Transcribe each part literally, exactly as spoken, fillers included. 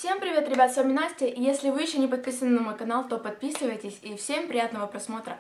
Всем привет, ребят, с вами Настя, и если вы еще не подписаны на мой канал, то подписывайтесь, и всем приятного просмотра.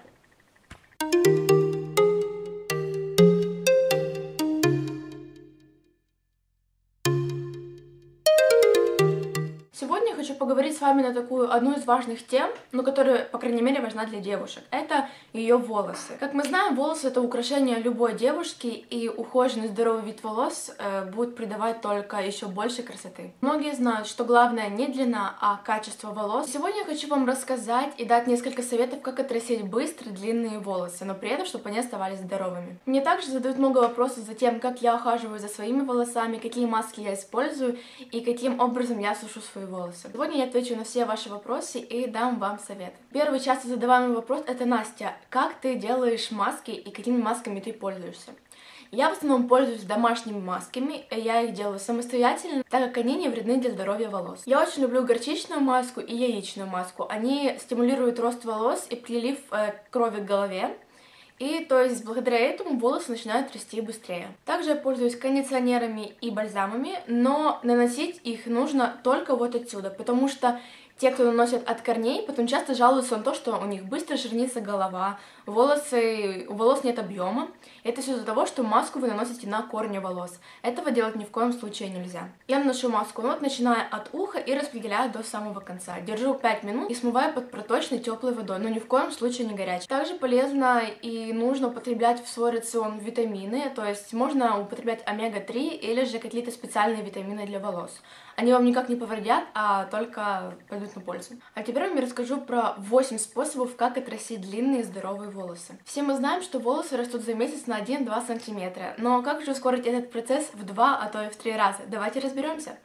Сегодня я хочу поговорить с вами на такую одну из важных тем, но которая, по крайней мере, важна для девушек. Это ее волосы. Как мы знаем, волосы — это украшение любой девушки, и ухоженный здоровый вид волос э, будет придавать только еще больше красоты. Многие знают, что главное не длина, а качество волос. Сегодня я хочу вам рассказать и дать несколько советов, как отрастить быстро длинные волосы, но при этом, чтобы они оставались здоровыми. Мне также задают много вопросов за тем, как я ухаживаю за своими волосами, какие маски я использую и каким образом я сушу свои волосы. Сегодня я отвечу на все ваши вопросы и дам вам совет. Первый часто задаваемый вопрос — это: Настя, как ты делаешь маски и какими масками ты пользуешься? Я в основном пользуюсь домашними масками, я их делаю самостоятельно, так как они не вредны для здоровья волос. Я очень люблю горчичную маску и яичную маску. Они стимулируют рост волос и прилив э, крови к голове. И то есть благодаря этому волосы начинают расти быстрее. Также я пользуюсь кондиционерами и бальзамами, но наносить их нужно только вот отсюда, потому что те, кто наносят от корней, потом часто жалуются на то, что у них быстро ширнится голова, волосы, у волос нет объема. Это все из-за того, что маску вы наносите на корни волос. Этого делать ни в коем случае нельзя. Я наношу маску, ну вот, начиная от уха и распределяю до самого конца. Держу пять минут и смываю под проточной теплой водой, но ни в коем случае не горячей. Также полезно и нужно употреблять в свой рацион витамины, то есть можно употреблять омега три или же какие-то специальные витамины для волос. Они вам никак не повредят, а только пойдут на пользу. А теперь я вам расскажу про восемь способов, как отрастить длинные здоровые волосы. Все мы знаем, что волосы растут за месяц на один-два сантиметра, но как же ускорить этот процесс в два, а то и в три раза? Давайте разберемся.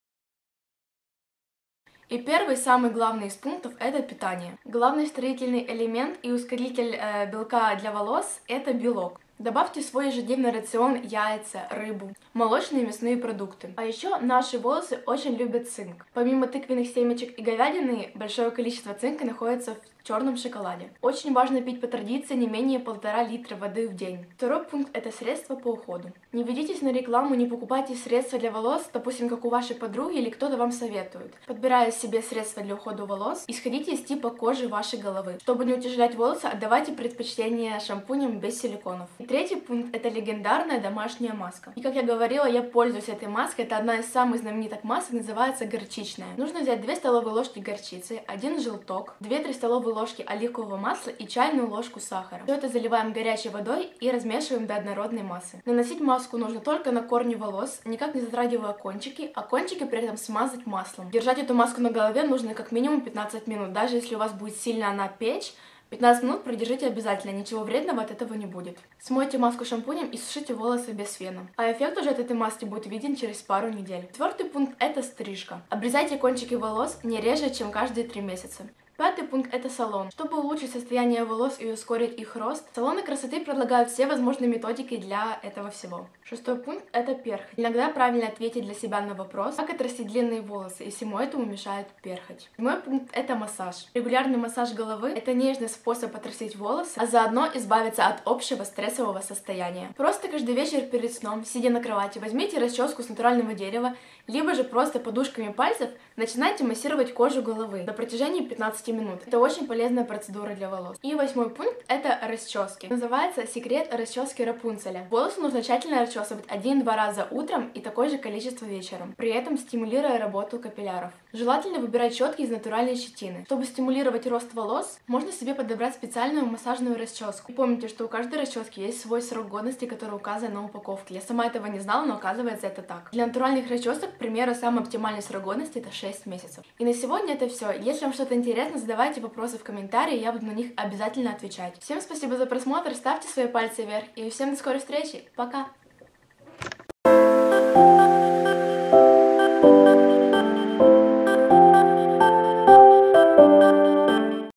И первый, самый главный из пунктов — это питание. Главный строительный элемент и ускоритель э, белка для волос — это белок. Добавьте в свой ежедневный рацион яйца, рыбу, молочные и мясные продукты. А еще наши волосы очень любят цинк. Помимо тыквенных семечек и говядины, большое количество цинка находится в черном шоколаде. Очень важно пить по традиции не менее полтора литра воды в день. Второй пункт — это средства по уходу. Не ведитесь на рекламу, не покупайте средства для волос, допустим, как у вашей подруги или кто-то вам советует. Подбирая себе средства для ухода волос, исходите из типа кожи вашей головы. Чтобы не утяжелять волосы, отдавайте предпочтение шампуням без силиконов. И третий пункт — это легендарная домашняя маска. И как я говорила, я пользуюсь этой маской. Это одна из самых знаменитых масок, называется горчичная. Нужно взять две столовые ложки горчицы, один желток, две-три столовые ложки оливкового масла и чайную ложку сахара. Все это заливаем горячей водой и размешиваем до однородной массы. Наносить маску нужно только на корни волос, никак не затрагивая кончики, а кончики при этом смазать маслом. Держать эту маску на голове нужно как минимум пятнадцать минут. Даже если у вас будет сильно она печь, пятнадцать минут продержите обязательно, ничего вредного от этого не будет. Смойте маску шампунем и сушите волосы без фена. А эффект уже от этой маски будет виден через пару недель. Четвертый пункт — это стрижка. Обрезайте кончики волос не реже, чем каждые три месяца. Пятый пункт — это салон. Чтобы улучшить состояние волос и ускорить их рост, салоны красоты предлагают все возможные методики для этого всего. Шестой пункт — это перхоть. Иногда правильно ответить для себя на вопрос, как отрастить длинные волосы, и всему этому мешает перхоть. Седьмой пункт — это массаж. Регулярный массаж головы — это нежный способ отрастить волосы, а заодно избавиться от общего стрессового состояния. Просто каждый вечер перед сном, сидя на кровати, возьмите расческу с натурального дерева, либо же просто подушками пальцев начинайте массировать кожу головы на протяжении пятнадцати минут. Это очень полезная процедура для волос. И восьмой пункт — это расчески. Называется секрет расчески Рапунцеля. Волосы нужно тщательно расчесывать один-два раза утром и такое же количество вечером, при этом стимулируя работу капилляров. Желательно выбирать щетки из натуральной щетины. Чтобы стимулировать рост волос, можно себе подобрать специальную массажную расческу. И помните, что у каждой расчески есть свой срок годности, который указан на упаковке. Я сама этого не знала, но оказывается это так. Для натуральных расчесок, к примеру, самый оптимальный срок годности — это шесть месяцев. И на сегодня это все. Если вам что-то интересно, задавайте вопросы в комментарии, я буду на них обязательно отвечать. Всем спасибо за просмотр, ставьте свои пальцы вверх и всем до скорой встречи. Пока!